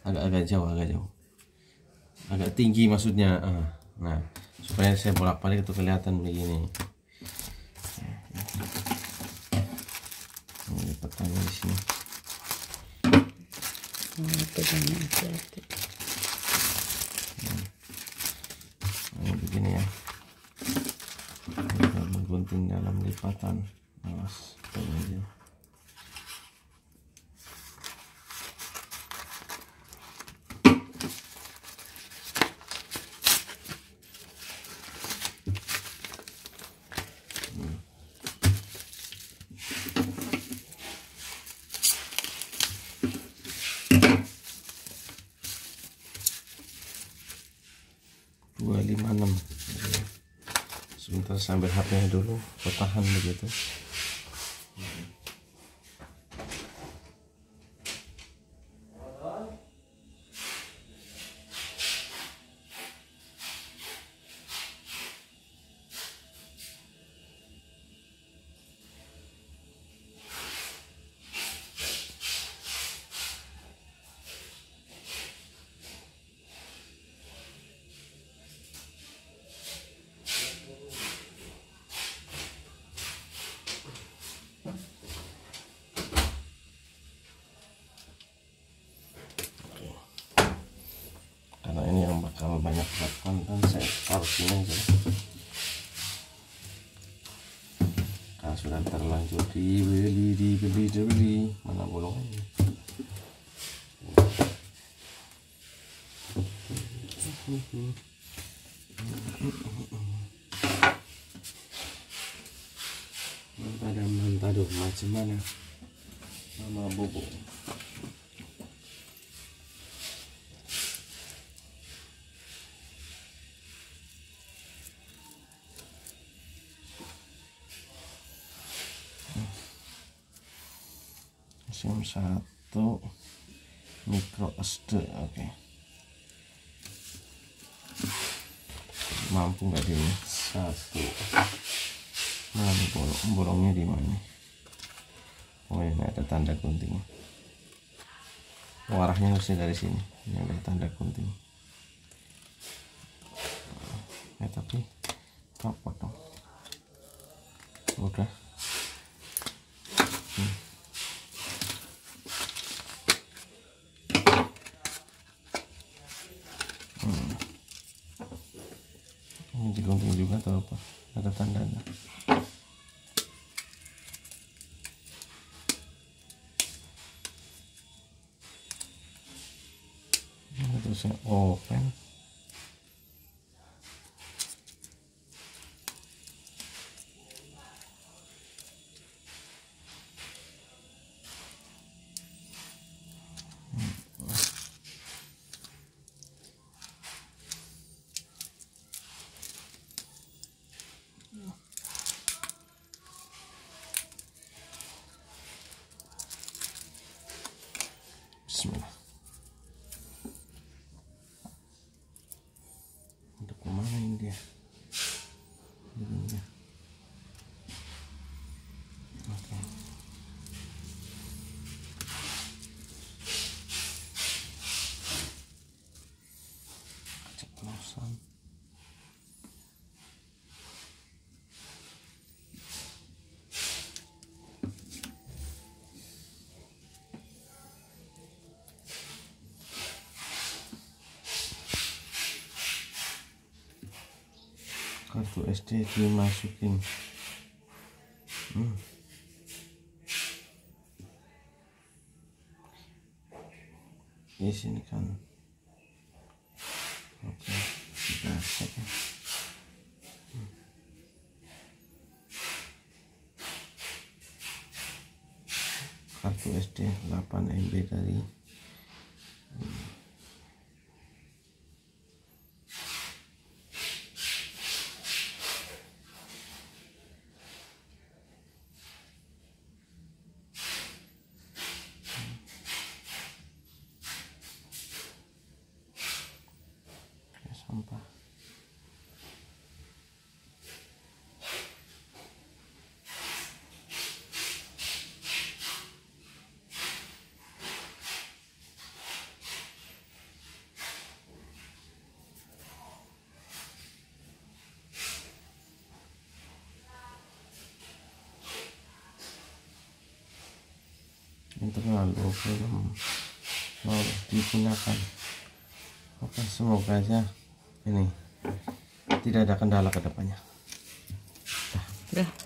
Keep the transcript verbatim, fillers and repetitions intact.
agak-agak jauh, agak jauh, agak tinggi maksudnya. Nah, supaya saya bolak-balik itu kelihatan begini. Ini petanya di sini. Oh, pedangnya hati-hati. Ini begini ya. Kita menggunting dalam lipatan. Awas, begini. dua lima enam. Sebentar sambil H P-nya dulu, ketahan begitu. Karena ini yang bakal banyak konten, saya taruh sini aja. Karena sudah terlanjur dibeli, dibeli, dibeli. Mana bolongnya? Pada mantado macam mana? Mama bobo. Sim satu micro S D, oke. Okay. Mampu nggak ini? Satu. Nah, bolong, bolongnya di mana? Oh, ini ada tanda gunting. Warahnya harusnya dari sini. Ini ada tanda gunting. Ya, tapi copot dong. Udah. Hmm. Hmm. Ini digunting juga atau apa? Ada tandanya. Ini terusnya open. Bismillah. Untuk kemana ini dia? Ini. Oke. Ceplosan. Kartu S D dimasukin. Hmm. Di sini kan. Oke, kita cek ya. Hmm. Kartu S D delapan M B dari hmm. Sampah. yang terlalu belum mau digunakan. Oke, semoga aja ini tidak ada kendala ke depannya. Dah.